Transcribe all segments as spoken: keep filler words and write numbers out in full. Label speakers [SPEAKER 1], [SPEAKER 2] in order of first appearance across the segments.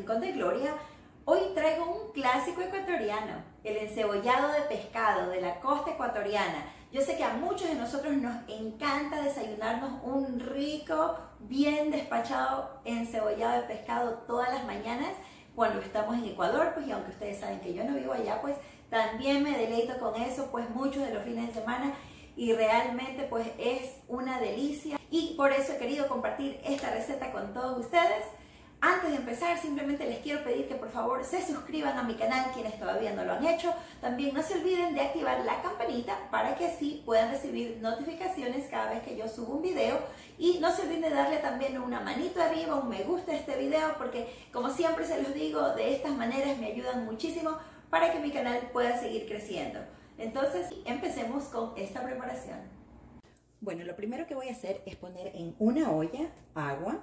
[SPEAKER 1] Rincón de Gloria. Hoy traigo un clásico ecuatoriano, el encebollado de pescado de la costa ecuatoriana. Yo sé que a muchos de nosotros nos encanta desayunarnos un rico, bien despachado encebollado de pescado todas las mañanas cuando estamos en Ecuador, pues, y aunque ustedes saben que yo no vivo allá, pues también me deleito con eso, pues muchos de los fines de semana, y realmente pues es una delicia, y por eso he querido compartir esta receta con todos ustedes. Antes de empezar, simplemente les quiero pedir que por favor se suscriban a mi canal quienes todavía no lo han hecho. También no se olviden de activar la campanita para que así puedan recibir notificaciones cada vez que yo subo un video. Y no se olviden de darle también una manito arriba, un me gusta a este video, porque como siempre se los digo, de estas maneras me ayudan muchísimo para que mi canal pueda seguir creciendo. Entonces, empecemos con esta preparación. Bueno, lo primero que voy a hacer es poner en una olla agua.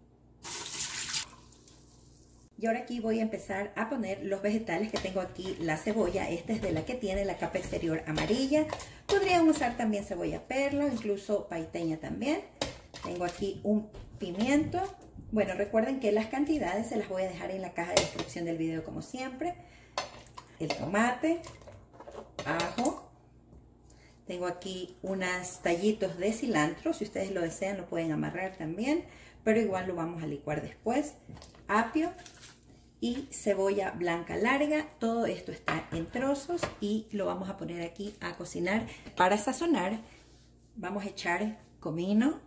[SPEAKER 1] Y ahora aquí voy a empezar a poner los vegetales que tengo aquí. La cebolla, esta es de la que tiene la capa exterior amarilla. Podrían usar también cebolla perla, incluso paiteña también. Tengo aquí un pimiento. Bueno, recuerden que las cantidades se las voy a dejar en la caja de descripción del video como siempre. El tomate, ajo. Tengo aquí unos tallitos de cilantro. Si ustedes lo desean lo pueden amarrar también, pero igual lo vamos a licuar después. Apio y cebolla blanca larga. Todo esto está en trozos y lo vamos a poner aquí a cocinar. Para sazonar vamos a echar comino,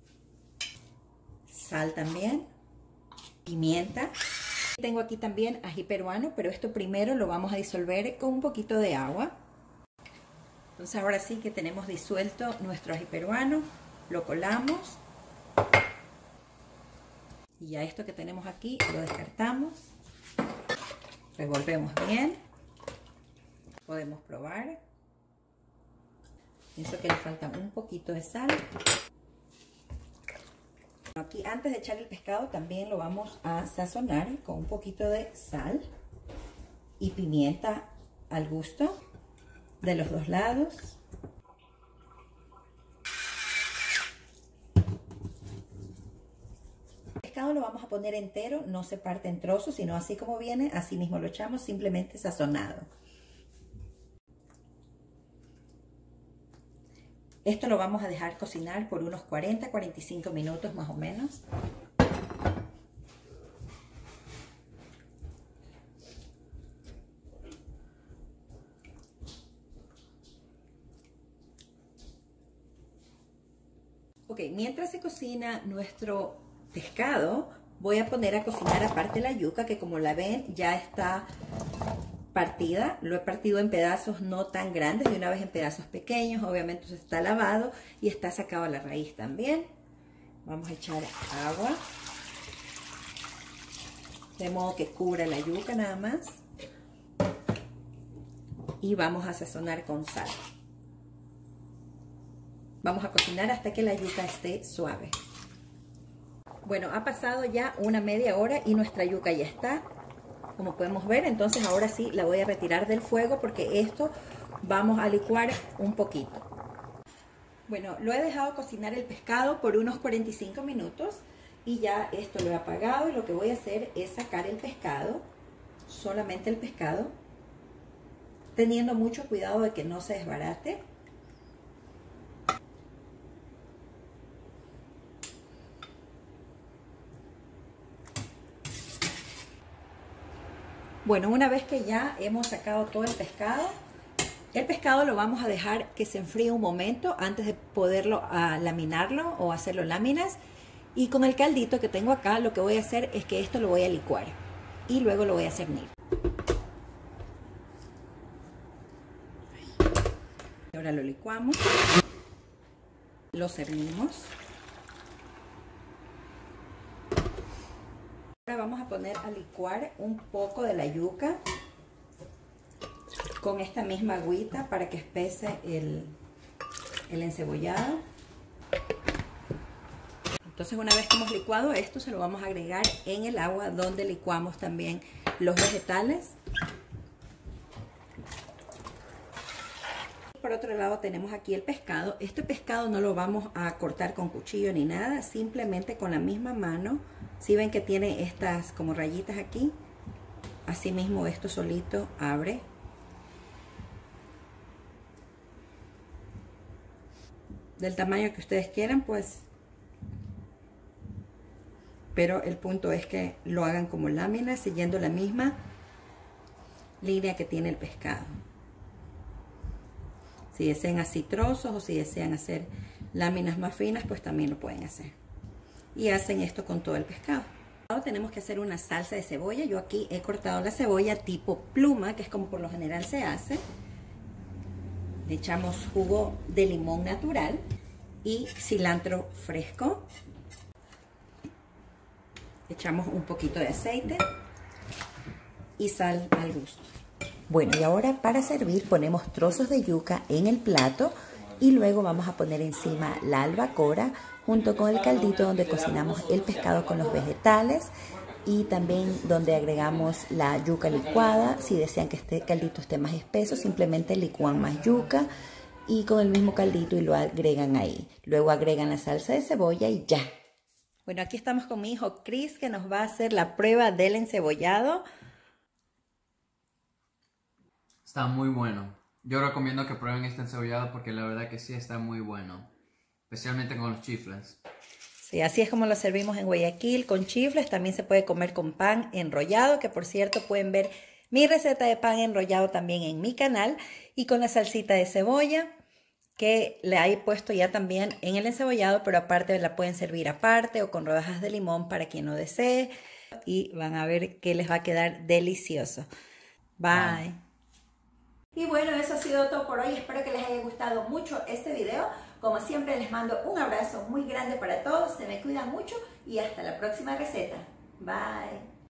[SPEAKER 1] sal también, pimienta. Tengo aquí también ají peruano, pero esto primero lo vamos a disolver con un poquito de agua. Entonces ahora sí que tenemos disuelto nuestro ají peruano, lo colamos. Y ya esto que tenemos aquí lo descartamos. Revolvemos bien. Podemos probar. Pienso que le falta un poquito de sal. Aquí antes de echar el pescado también lo vamos a sazonar con un poquito de sal y pimienta al gusto de los dos lados. Lo vamos a poner entero, no se parte en trozos, sino así como viene, así mismo lo echamos, simplemente sazonado. Esto lo vamos a dejar cocinar por unos cuarenta a cuarenta y cinco minutos más o menos. Ok, mientras se cocina nuestro pescado, voy a poner a cocinar aparte la yuca, que como la ven ya está partida. Lo he partido en pedazos no tan grandes, de una vez en pedazos pequeños. Obviamente está lavado y está sacado a la raíz también. Vamos a echar agua de modo que cubra la yuca nada más, y vamos a sazonar con sal. Vamos a cocinar hasta que la yuca esté suave. Bueno, ha pasado ya una media hora y nuestra yuca ya está, como podemos ver. Entonces ahora sí la voy a retirar del fuego porque esto vamos a licuar un poquito. Bueno, lo he dejado cocinar el pescado por unos cuarenta y cinco minutos y ya esto lo he apagado, y lo que voy a hacer es sacar el pescado, solamente el pescado, teniendo mucho cuidado de que no se desbarate. Bueno, una vez que ya hemos sacado todo el pescado, el pescado lo vamos a dejar que se enfríe un momento antes de poderlo a laminarlo o hacerlo láminas. Y con el caldito que tengo acá, lo que voy a hacer es que esto lo voy a licuar y luego lo voy a cernir. Ahora lo licuamos, lo cernimos. Ahora vamos a poner a licuar un poco de la yuca con esta misma agüita para que espese el, el encebollado. Entonces, una vez que hemos licuado esto, se lo vamos a agregar en el agua donde licuamos también los vegetales. por otro lado tenemos aquí el pescado. Este pescado no lo vamos a cortar con cuchillo ni nada, simplemente con la misma mano. Si ven que tiene estas como rayitas aquí, así mismo esto solito abre. Del tamaño que ustedes quieran, pues. Pero el punto es que lo hagan como láminas, siguiendo la misma línea que tiene el pescado. Si desean así trozos o si desean hacer láminas más finas, pues también lo pueden hacer. Y hacen esto con todo el pescado. Ahora tenemos que hacer una salsa de cebolla. Yo aquí he cortado la cebolla tipo pluma, que es como por lo general se hace. Le echamos jugo de limón natural y cilantro fresco. Echamos un poquito de aceite y sal al gusto. Bueno, y ahora para servir ponemos trozos de yuca en el plato y luego vamos a poner encima la albacora junto con el caldito donde cocinamos el pescado con los vegetales y también donde agregamos la yuca licuada. Si desean que este caldito esté más espeso, simplemente licúan más yuca y con el mismo caldito y lo agregan ahí. Luego agregan la salsa de cebolla y ya. Bueno, aquí estamos con mi hijo Chris, que nos va a hacer la prueba del encebollado.
[SPEAKER 2] Está muy bueno. Yo recomiendo que prueben este encebollado porque la verdad que sí está muy bueno. Especialmente con los chifles.
[SPEAKER 1] Sí, así es como lo servimos en Guayaquil, con chifles. También se puede comer con pan enrollado, que por cierto pueden ver mi receta de pan enrollado también en mi canal. Y con la salsita de cebolla, que le he puesto ya también en el encebollado, pero aparte la pueden servir aparte o con rodajas de limón para quien no desee. Y van a ver que les va a quedar delicioso. Bye. Bye. Y bueno, eso ha sido todo por hoy. Espero que les haya gustado mucho este video. Como siempre, les mando un abrazo muy grande para todos. Se me cuidan mucho y hasta la próxima receta. Bye.